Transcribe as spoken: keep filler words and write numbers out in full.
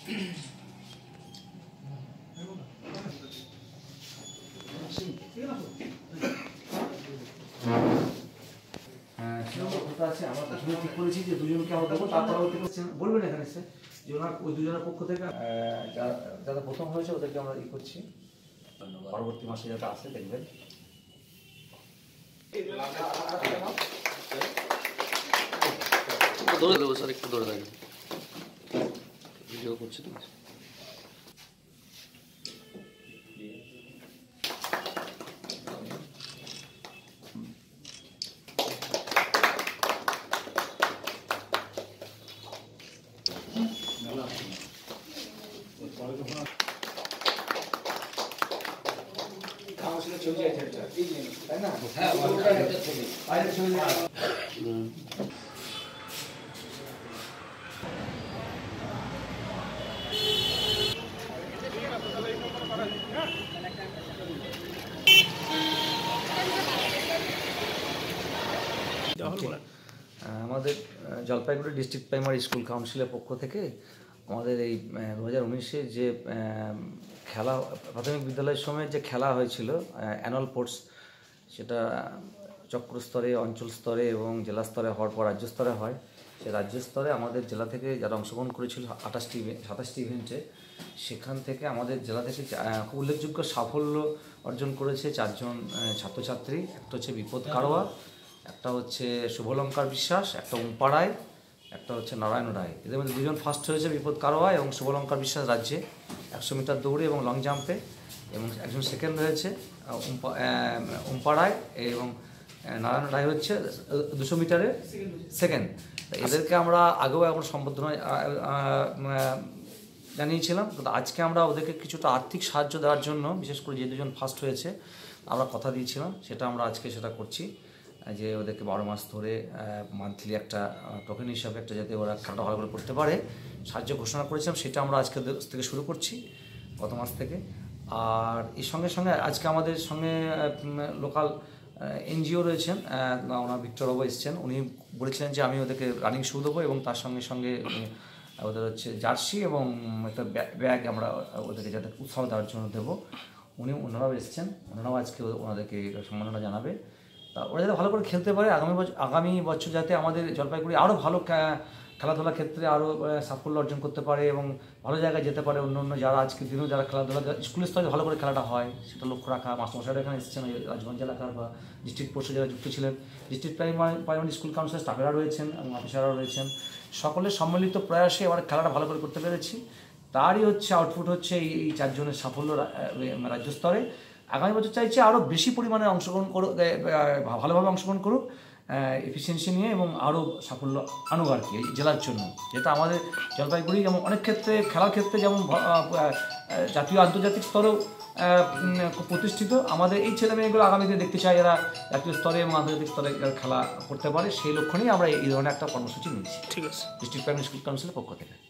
আমরা ঠিক করেছি যে দুজনকে আমরা দেবো, তার পরবর্তী বলবেন এখানে এসে যে ওনার ওই দুজনের পক্ষ থেকে যারা প্রথম হয়েছে ওদেরকে আমরা ই করছি, পরবর্তী মাসে যাতে আসে দেখবেন। দৌড়ে দেবো স্যার, একটু দৌড়ে থাকবে, ভিডিও করছি তো। আমাদের জলপাইগুড়ি ডিস্ট্রিক্ট প্রাইমারি স্কুল কাউন্সিলের পক্ষ থেকে আমাদের এই দু হাজার উনিশে যে খেলা প্রাথমিক বিদ্যালয়ের সময় যে খেলা হয়েছিল অ্যানুয়াল স্পোর্টস, সেটা চক্র স্তরে, অঞ্চল স্তরে এবং জেলা স্তরে হওয়ার পর রাজ্য স্তরে হয়। সে রাজ্য স্তরে আমাদের জেলা থেকে যারা অংশগ্রহণ করেছিল আঠাশটি সাতাশটি ইভেন্টে, সেখান থেকে আমাদের জেলা থেকে খুব উল্লেখযোগ্য সাফল্য অর্জন করেছে চারজন ছাত্রছাত্রী। একটা হচ্ছে বিপদ কারোয়া, একটা হচ্ছে শুভলঙ্কার বিশ্বাস, একটা ওম্পা রায়, একটা হচ্ছে নারায়ণ রায়। এদের মধ্যে দুজন ফার্স্ট হয়েছে বিপদ কারোয়া এবং শুভলঙ্কার বিশ্বাস রাজ্যে একশো মিটার দৌড়ে এবং লং জাম্পে, এবং একজন সেকেন্ড হয়েছে ওম্পা রায়, এবং নারায়ণ রায় হচ্ছে দুশো মিটারে সেকেন্ড। এদেরকে আমরা আগেও এখন সম্বর্ধনা জানিয়েছিলাম, কিন্তু আজকে আমরা ওদেরকে কিছুটা আর্থিক সাহায্য দেওয়ার জন্য, বিশেষ করে যে দুজন ফার্স্ট হয়েছে আমরা কথা দিয়েছিলাম, সেটা আমরা আজকে সেটা করছি, যে ওদেরকে বারো মাস ধরে মান্থলি একটা টোকেন হিসাবে একটা যাতে ওরা খেলাটা ভালো করে করতে পারে সাহায্য ঘোষণা করেছিলাম, সেটা আমরা আজকে থেকে শুরু করছি গত মাস থেকে। আর এর সঙ্গে সঙ্গে আজকে আমাদের সঙ্গে লোকাল এনজিও রয়েছেন, ওনার ভিক্টরবাবু এসছেন, উনি বলেছিলেন যে আমি ওদেরকে রানিং শু দেবো এবং তার সঙ্গে সঙ্গে ওদের হচ্ছে জার্সি এবং একটা ব্যাগ আমরা ওদেরকে যাতে উৎসাহ দেওয়ার জন্য দেবো। উনি ওনারাও এসছেন, ওনারাও আজকে ওনাদেরকে সম্মাননা জানাবে। তা ওরা যাতে ভালো করে খেলতে পারে, আগামী বছর আগামী বছর যাতে আমাদের জলপাইগুড়ি আরও ভালো খেলাধুলার ক্ষেত্রে আরও সাফল্য অর্জন করতে পারে এবং ভালো জায়গায় যেতে পারে। অন্য অন্য যারা আজকের দিনেও যারা খেলাধুলা স্কুলের স্তরে ভালো করে খেলাটা হয় সেটা লক্ষ্য রাখা। মাস্টারমশাইরা এখানে এসেছেন, রাজগঞ্জ এলাকার বা ডিস্ট্রিক্ট পোস্টে যারা যুক্ত ছিলেন, ডিস্ট্রিক্ট প্রাইমারি প্রাইমারি স্কুল কাউন্সিলের স্টাফেরা রয়েছেন এবং অফিসাররাও রয়েছেন, সকলের সম্মিলিত প্রয়াসে এবার খেলাটা ভালো করে করতে পেরেছি। তারই হচ্ছে আউটপুট হচ্ছে এই চারজনের সাফল্য রাজ্য স্তরে। আগামী বছর চাইছে আরও বেশি পরিমাণে অংশগ্রহণ করুক, ভালোভাবে অংশগ্রহণ করুক এফিসিয়েন্সি নিয়ে, এবং আরও সাফল্য আনুক আর কি এই জেলার জন্য। যেটা আমাদের জলপাইগুড়ি যেমন অনেক ক্ষেত্রে খেলার ক্ষেত্রে যেমন জাতীয় আন্তর্জাতিক স্তরেও প্রতিষ্ঠিত, আমাদের এই ছেলে মেয়েগুলো আগামীতে দেখতে চাই এরা জাতীয় স্তরে এবং আন্তর্জাতিক স্তরে খেলা করতে পারে, সেই লক্ষ্য নিয়ে আমরা এই ধরনের একটা কর্মসূচি নিচ্ছি। ঠিক আছে, ডিস্ট্রিক্ট প্রাইমারি স্কুল কাউন্সিলের পক্ষ থেকে।